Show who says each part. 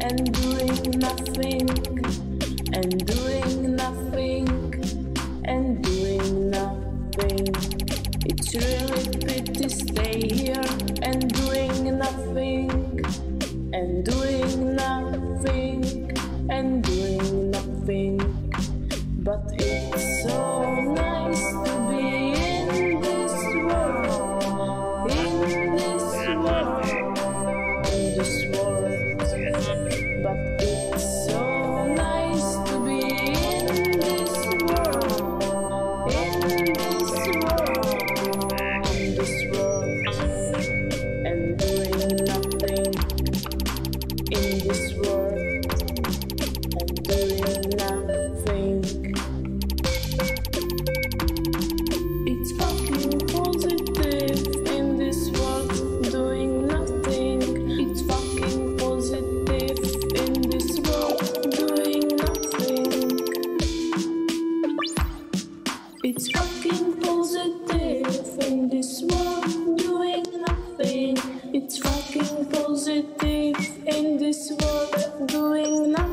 Speaker 1: and doing nothing, and doing nothing, and doing nothing. It's really pretty stay here and doing nothing, and doing nothing, and doing nothing. But it's so nice to be in this world, in this world, in this world. But it's so nice to be in this world, in this world, in this world, and doing nothing in this world, and doing nothing. It's fucking positive in this world, doing nothing. It's fucking positive in this world, doing nothing. It's fucking positive in this world, doing nothing. It's fucking positive in this world, doing nothing.